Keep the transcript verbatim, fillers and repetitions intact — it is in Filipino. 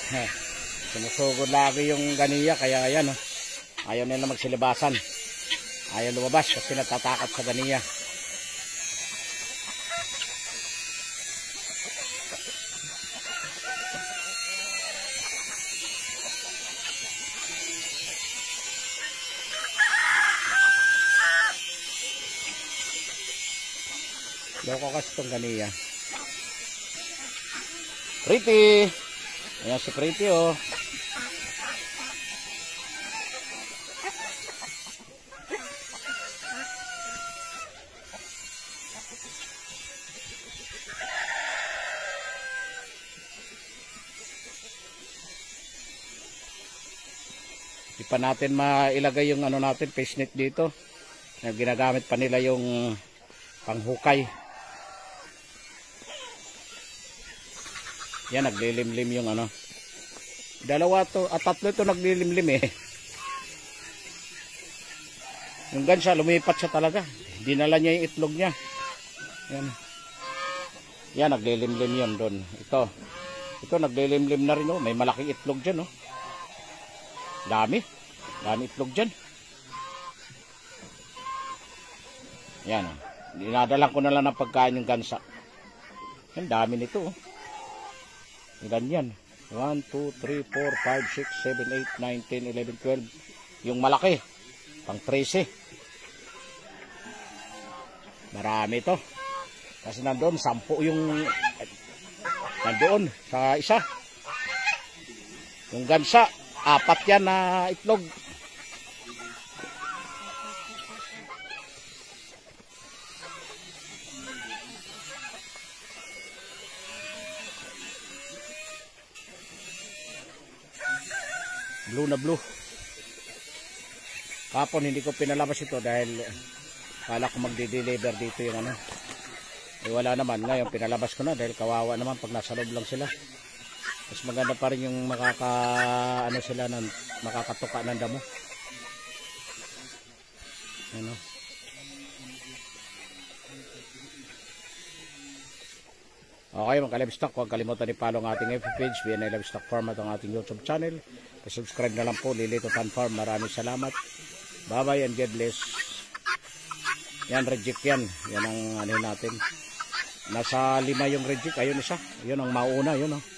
Sumusugod lagi yung ganiya, kaya ayan, oh. Ayaw nila magsilibasan. Ayaw lumabas kasi natatakot sa ganiya. Loko kasi itong ganiya. Pretty! Ayan si Pretty, oh. Di pa natin mailagay yung ano natin, fish net dito. Na ginagamit pa nila yung panghukay. Yan, naglilimlim yung ano. Dalawa to, at tatlo ito naglilimlim eh. Yung gansa, lumipat siya talaga. Dinala niya yung itlog niya. Yan. Yan, naglilimlim yun doon. Ito. Ito, naglilimlim na rin, oh. May malaking itlog dyan, oh. Dami. Dami itlog dyan. Yan, oh. Dinadalang ko na lang ng pagkain yung gansa. Yan, dami nito, oh. Ilan yan? one, two, three, four, five, six, seven, eight, nine, ten, eleven, twelve. Yung malaki. Pang thirteen. Marami to. Kasi nandoon, sampu yung nandoon sa isa. Yung gansa, apat yan na itlog. Blue na blue. Kapon hindi ko pinalabas ito dahil kala ko magde-deliver dito yung ano. Eh wala naman. Ngayon pinalabas ko na dahil kawawa naman pag nasa loob lang sila. Mas maganda pa rin yung makaka ano sila ng makakatuka ng damo. Ano? Okay, mga ka-livestock, huwag kalimutan i-follow ang ating F B page, B N I Livestock Farm at ang ating YouTube channel. Subscribe na lang po, Lilito Tan Farm. Maraming salamat. Bye-bye and God bless. Yan, reject yan. Yan ang ano natin. Nasa lima yung reject. Ayun isa. Yun ang mauna, yun, oh.